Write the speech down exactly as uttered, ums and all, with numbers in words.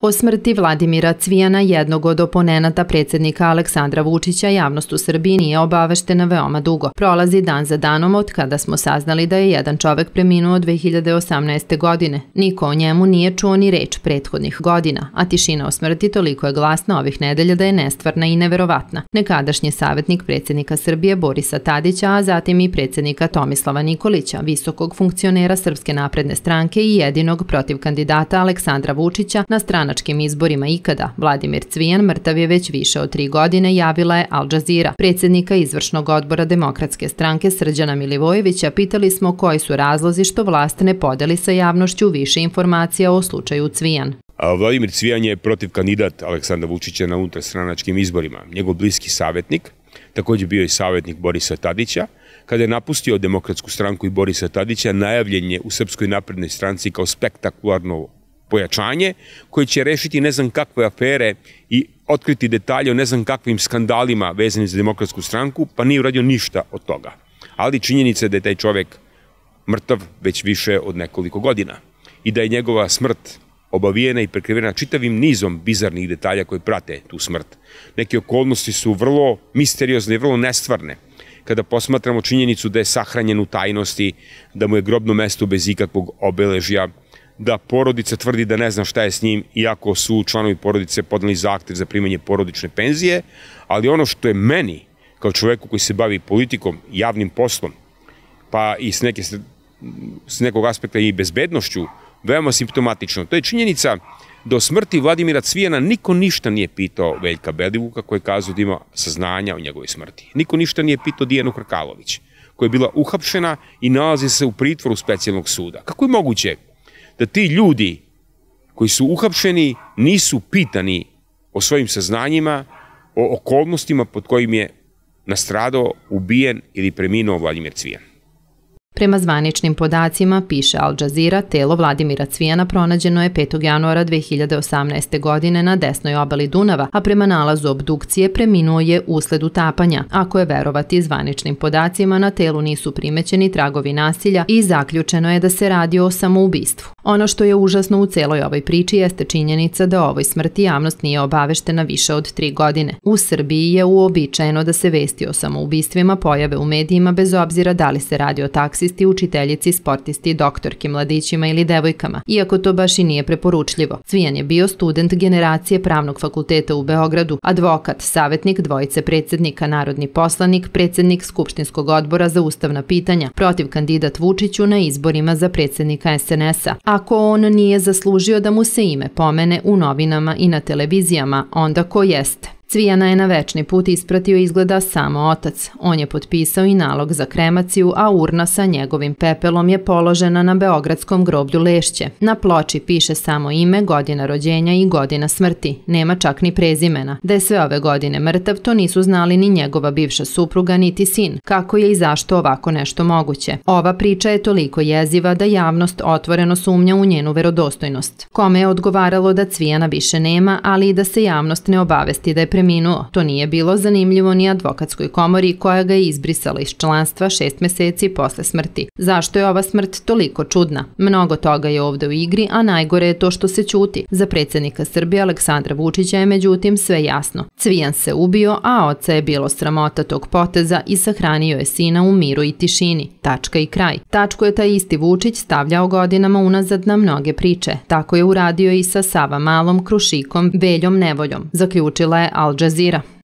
O smrti Vladimira Cvijana, jednog od oponenata predsjednika Aleksandra Vučića, javnost u Srbiji nije obaveštena veoma dugo. Prolazi dan za danom od kada smo saznali da je jedan čovek preminuo dve hiljade osamnaeste. godine. Niko o njemu nije čuo ni reč prethodnih godina, a tišina o smrti toliko je glasna ovih nedelja da je nestvarna i neverovatna. Nekadašnji savjetnik predsjednika Srbije Borisa Tadića, a zatim i predsjednika Tomislava Nikolića, visokog funkcionera Srpske napredne stranke i jedinog protiv kandidata Aleksandra Vučića na stranačkim izborima ikada, Vladimir Cvijan, mrtav je već više od tri godine, javila je Al Džazira. Predsjednika izvršnog odbora Demokratske stranke Srđana Milivojevića pitali smo koji su razlozi što vlast ne podeli sa javnošću više informacija o slučaju Cvijan. Vladimir Cvijan je protiv kandidat Aleksandra Vučića na unutarstranačkim izborima. Njegov bliski savjetnik, također bio i savjetnik Borisa Tadića. Kada je napustio Demokratsku stranku i Borisa Tadića, najavljen je u Srpskoj naprednoj stranci kao spektakularno pojačanje koje će rešiti ne znam kakve afere i otkriti detalje o ne znam kakvim skandalima vezanim za Demokratsku stranku, pa nije uradio ništa od toga. Ali činjenica je da je taj čovjek mrtav već više od nekoliko godina i da je njegova smrt obavijena i prekrivena čitavim nizom bizarnih detalja koji prate tu smrt. Neke okolnosti su vrlo misteriozne i vrlo nestvarne. Kada posmatramo činjenicu da je sahranjen u tajnosti, da mu je grobno mesto bez ikakvog obeležja, da porodica tvrdi da ne zna šta je s njim, iako su članovi porodice podneli zahtev za primanje porodične penzije, ali ono što je meni, kao čoveku koji se bavi politikom, javnim poslom, pa i s, neke, s nekog aspekta i bezbednošću, veoma simptomatično, to je činjenica da o smrti Vladimira Cvijana niko ništa nije pitao Veljka Belivuka, koji je kazao da ima saznanja o njegovoj smrti. Niko ništa nije pitao Dijanu Hrkalović, koja je bila uhapšena i nalazi se u pritvoru specijalnog suda. Kako je moguće da ti ljudi koji su uhapšeni nisu pitani o svojim saznanjima, o okolnostima pod kojim je nastradao, ubijen ili preminuo Vladimir Cvijan? Prema zvaničnim podacima, piše Al Džazira, telo Vladimira Cvijana pronađeno je petog januara dve hiljade osamnaeste. godine na desnoj obali Dunava, a prema nalazu obdukcije preminuo je usled utapanja. Ako je verovati zvaničnim podacima, na telu nisu primećeni tragovi nasilja i zaključeno je da se radi o samoubistvu. Ono što je užasno u celoj ovoj priči jeste činjenica da o ovoj smrti javnost nije obaveštena više od tri godine. U Srbiji je uobičajeno da se vesti o samoubistvima pojave u medijima bez obzira da li se radi o taksisti, učiteljici, sportisti, doktorki, mladićima ili devojkama, iako to baš i nije preporučljivo. Cvijan je bio student generacije Pravnog fakulteta u Beogradu, advokat, savjetnik dvojice predsjednika, narodni poslanik, predsjednik Skupštinskog odbora za ustavna pitanja, protiv kandidat Vučiću na izborima za predsjednika es en es a. Ako on nije zaslužio da mu se ime pomene u novinama i na televizijama, onda ko jeste? Cvijana je na večni put ispratio izgleda samo otac. On je potpisao i nalog za kremaciju, a urna sa njegovim pepelom je položena na beogradskom groblju Lešće. Na ploči piše samo ime, godina rođenja i godina smrti. Nema čak ni prezimena. Da je sve ove godine mrtav, to nisu znali ni njegova bivša supruga, niti sin. Kako je i zašto ovako nešto moguće? Ova priča je toliko jeziva da javnost otvoreno sumnja u njenu verodostojnost. Kome je odgovaralo da Cvijana više nema, ali i da se javnost ne obavesti da je preminuo? To nije bilo zanimljivo ni advokatskoj komori koja ga je izbrisala iz članstva šest meseci posle smrti. Zašto je ova smrt toliko čudna? Mnogo toga je ovde u igri, a najgore je to što se ćuti. Za predsjednika Srbije Aleksandra Vučića je međutim sve jasno. Cvijan se ubio, a oca je bilo sramota tog poteza i sahranio je sina u miru i tišini. Tačka i kraj. Tačku je taj isti Vučić stavljao godinama unazad na mnoge priče. Tako je uradio i sa Savamalom, Krušikom, Veljom Nevoljom, zaključila je Al Džazira.